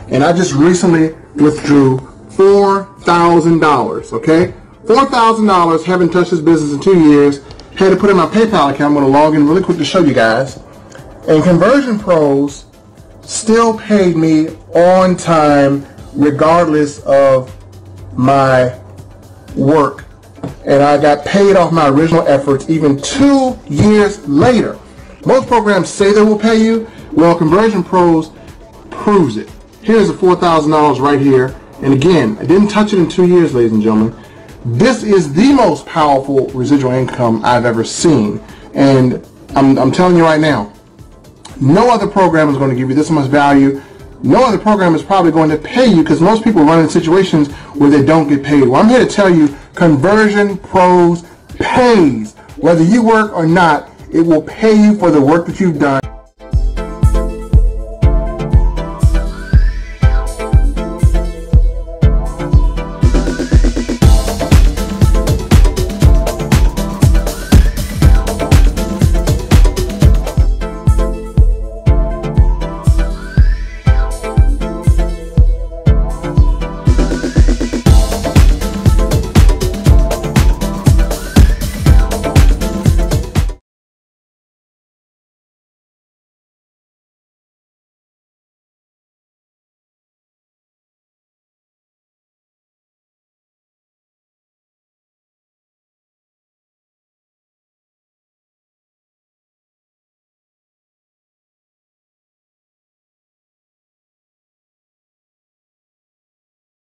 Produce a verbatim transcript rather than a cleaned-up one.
and I just recently withdrew four thousand dollars, okay? four thousand dollars, haven't touched this business in two years, had to put in my PayPal account. I'm going to log in really quick to show you guys. And Conversion Pros still paid me on time regardless of my work. And I got paid off my original efforts even two years later. Most programs say they will pay you. Well, Conversion Pros proves it. Here's the four thousand dollars right here. And again, I didn't touch it in two years, ladies and gentlemen. This is the most powerful residual income I've ever seen. And I'm, I'm telling you right now, no other program is going to give you this much value. No other program is probably going to pay you, because most people run in situations where they don't get paid. Well, I'm here to tell you, Conversion Pros pays. Whether you work or not, it will pay you for the work that you've done.